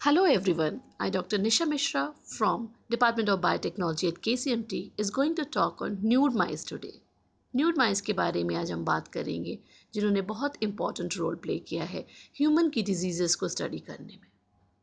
Hello everyone, I Dr Nisha Mishra from Department of Biotechnology at KCMT is going to talk on nude mice today. Nude mice के बारे में आज हम बात करेंगे जिन्होंने बहुत important रोल प्ले किया है ह्यूमन की डिजीजेस को स्टडी करने में।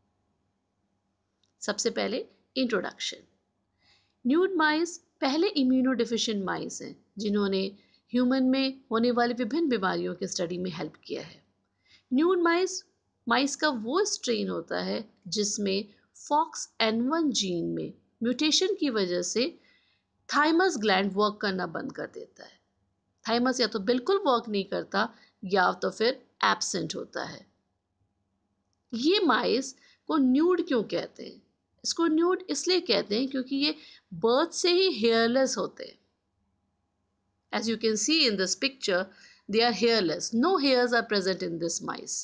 सबसे पहले इंट्रोडक्शन। न्यूड माइस पहले इम्यूनोडिफिशिएंट माइस हैं जिन्होंने ह्यूमन में होने वाली विभिन्न बीमारियों के स्टडी में हेल्प किया है। न्यूड माइस का वो स्ट्रेन होता है जिसमें FOXN1 जीन में म्यूटेशन की वजह से थाइमस ग्लैंड वर्क करना बंद कर देता है। थाइमस या तो बिल्कुल वर्क नहीं करता या तो फिर एब्सेंट होता है। ये माइस को न्यूड क्यों कहते हैं? इसको न्यूड इसलिए कहते हैं क्योंकि ये बर्थ से ही हेयरलेस होते हैं। As you can see in this picture, they are hairless. No hairs are present in this mice.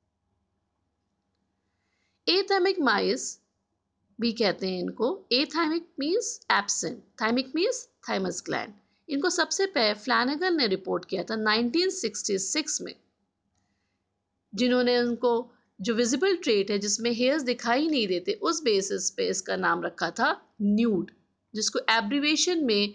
एथाइमिक माइस भी कहते हैं इनको। Athymic means absent, thymic means thymus gland. इनको सबसे पहले फ्लैनेगन ने रिपोर्ट किया था 1966 में, जिन्होंने उनको जो विजिबल ट्रेट है जिसमें हेयर्स दिखाई नहीं देते उस बेसिस पे इसका नाम रखा था न्यूड, जिसको एब्रीवेशन में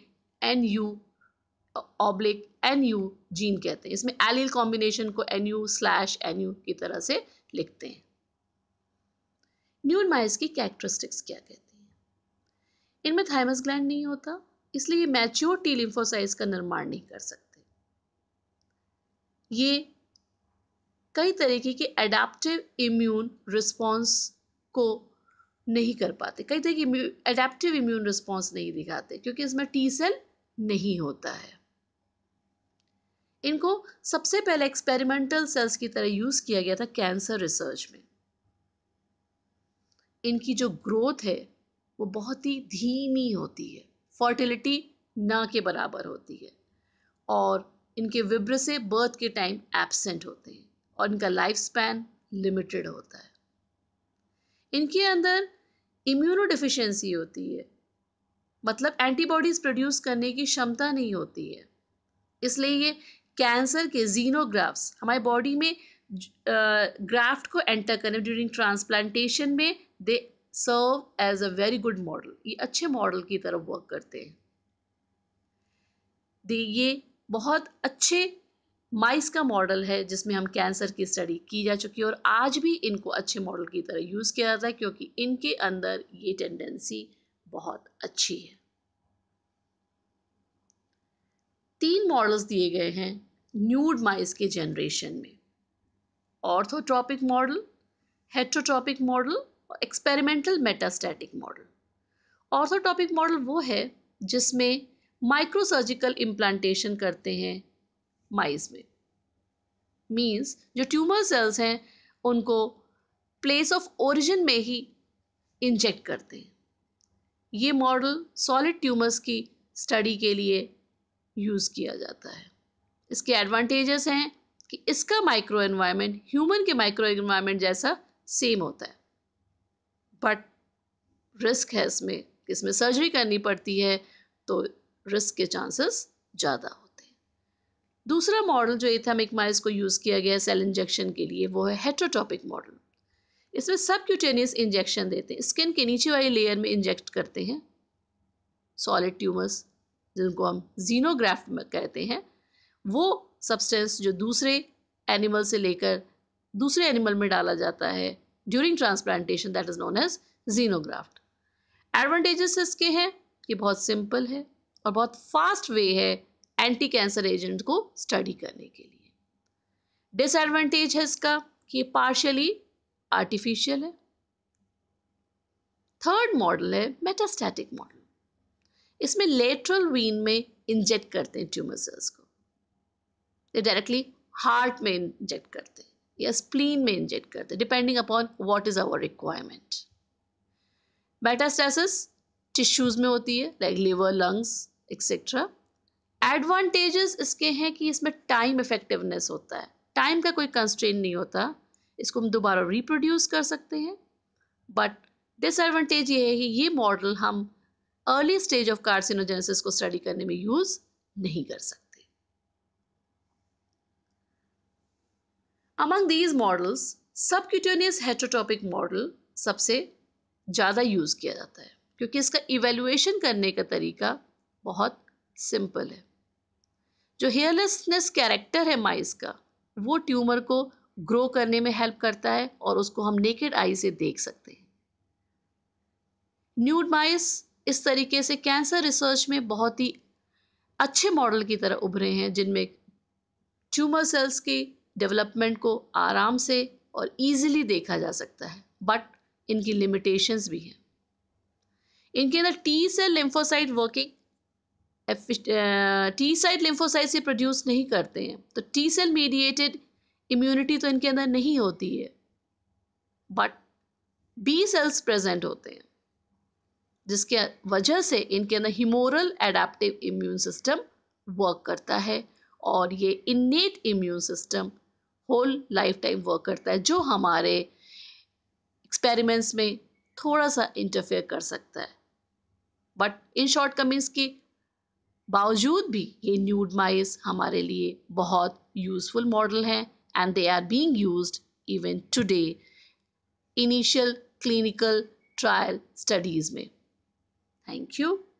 NU जीन कहते हैं। इसमें एलील कॉम्बिनेशन को NU/NU की तरह से लिखते हैं। न्यूड माइस की कैरेक्टरिस्टिक्स क्या कहती हैं? इनमें थाइमस ग्लैंड नहीं होता, इसलिए ये मैच्योर टी लिम्फोसाइट्स का निर्माण नहीं कर सकते। ये कई तरीके के एडेप्टिव इम्यून रिस्पॉन्स को नहीं कर पाते, कई तरह की एडेप्टिव इम्यून रिस्पॉन्स नहीं दिखाते क्योंकि इसमें टी सेल नहीं होता है। इनको सबसे पहले एक्सपेरिमेंटल सेल्स की तरह यूज़ किया गया था कैंसर रिसर्च में। इनकी जो ग्रोथ है वो बहुत ही धीमी होती है, फर्टिलिटी ना के बराबर होती है और इनके विब्र से बर्थ के टाइम एब्सेंट होते हैं और इनका लाइफ स्पैन लिमिटेड होता है। इनके अंदर इम्यूनोडिफिशियंसी होती है, मतलब एंटीबॉडीज़ प्रोड्यूस करने की क्षमता नहीं होती है। इसलिए ये कैंसर के जीनोग्राफ्ट्स हमारी बॉडी में ग्राफ्ट को एंटर करने ड्यूरिंग ट्रांसप्लांटेशन में they serve as a very good model. ये अच्छे मॉडल की तरफ वर्क करते हैं। ये बहुत अच्छे माइस का मॉडल है जिसमें हम कैंसर की स्टडी की जा चुकी है और आज भी इनको अच्छे मॉडल की तरह यूज़ किया जाता है क्योंकि इनके अंदर ये टेंडेंसी बहुत अच्छी है। 3 मॉडल्स दिए गए हैं न्यूड माइस के जनरेशन में: ऑर्थोट्रॉपिक मॉडल, हेट्रोट्रॉपिक मॉडल और experimental metastatic model. Orthotropic model वो है जिसमें माइक्रोसर्जिकल इम्प्लांटेशन करते हैं माइस में, मींस जो ट्यूमर सेल्स हैं उनको प्लेस ऑफ ओरिजिन में ही इंजेक्ट करते हैं। ये मॉडल सॉलिड ट्यूमर्स की स्टडी के लिए यूज़ किया जाता है। इसके एडवांटेजेस हैं कि इसका माइक्रो एनवायरनमेंट ह्यूमन के माइक्रो एनवायरनमेंट जैसा सेम होता है, बट रिस्क है इसमें सर्जरी करनी पड़ती है तो रिस्क के चांसेस ज़्यादा होते हैं। दूसरा मॉडल जो एथामिक माइस को यूज़ किया गया है सेल इंजेक्शन के लिए वो है हेट्रोटॉपिक मॉडल। इसमें सबक्यूटेनियस इंजेक्शन देते हैं, स्किन के नीचे वाली लेयर में इंजेक्ट करते हैं सॉलिड ट्यूमर्स जिनको हम जीनोग्राफ्ट में कहते हैं। वो सब्सटेंस जो दूसरे एनिमल से लेकर दूसरे एनिमल में डाला जाता है during transplantation, that is known as xenograft. Advantages इसके हैं कि बहुत सिंपल है और बहुत फास्ट वे है एंटी कैंसर एजेंट को स्टडी करने के लिए। डिसएडवांटेज है इसका कि पार्शियली आर्टिफिशियल है। थर्ड मॉडल है मेटास्टैटिक मॉडल। इसमें लेटरल वीन में इंजेक्ट करते हैं ट्यूमर सेल्स को, ये डायरेक्टली हार्ट में इंजेक्ट करते हैं या स्प्लीन में इंजेक्ट करते हैं depending upon what is our requirement. Metastasis tissues में होती है like liver, lungs etcetera. Advantages इसके हैं कि इसमें टाइम इफेक्टिवनेस होता है, टाइम का कोई कंस्ट्रेंट नहीं होता, इसको हम दोबारा रिप्रोड्यूस कर सकते हैं। बट डिसएडवांटेज ये है कि ये मॉडल हम अर्ली स्टेज ऑफ कार्सिनोजेनेसिस को स्टडी करने में यूज नहीं कर सकते। Among these models, subcutaneous heterotopic model सबसे ज़्यादा यूज़ किया जाता है, क्योंकि इसका इवेल्युएशन करने का तरीका बहुत सिंपल है। जो हेयरलेसनेस कैरेक्टर है माइस का, वो ट्यूमर को ग्रो करने में हेल्प करता है और उसको हम नेकेड आई से देख सकते हैं। न्यूड माइस इस तरीके से कैंसर रिसर्च में बहुत ही अच्छे मॉडल की तरह उभरे हैं, जिनमें ट्यूमर सेल्स की डेवलपमेंट को आराम से और इजीली देखा जा सकता है, बट इनकी लिमिटेशंस भी हैं। इनके अंदर T cell lymphocyte working T cyte lymphocyte से प्रोड्यूस नहीं करते हैं, तो टी सेल मीडिएटेड इम्यूनिटी तो इनके अंदर नहीं होती है, बट बी सेल्स प्रेजेंट होते हैं, जिसके वजह से इनके अंदर humoral adaptive immune system work करता है और ये innate immune system whole life time work करता है, जो हमारे एक्सपेरिमेंट्स में थोड़ा सा इंटरफेयर कर सकता है। बट इन शॉर्टकमिंग्स के बावजूद भी ये न्यूड माइस हमारे लिए बहुत यूजफुल मॉडल हैं and they are being used even today initial clinical trial studies में। Thank you.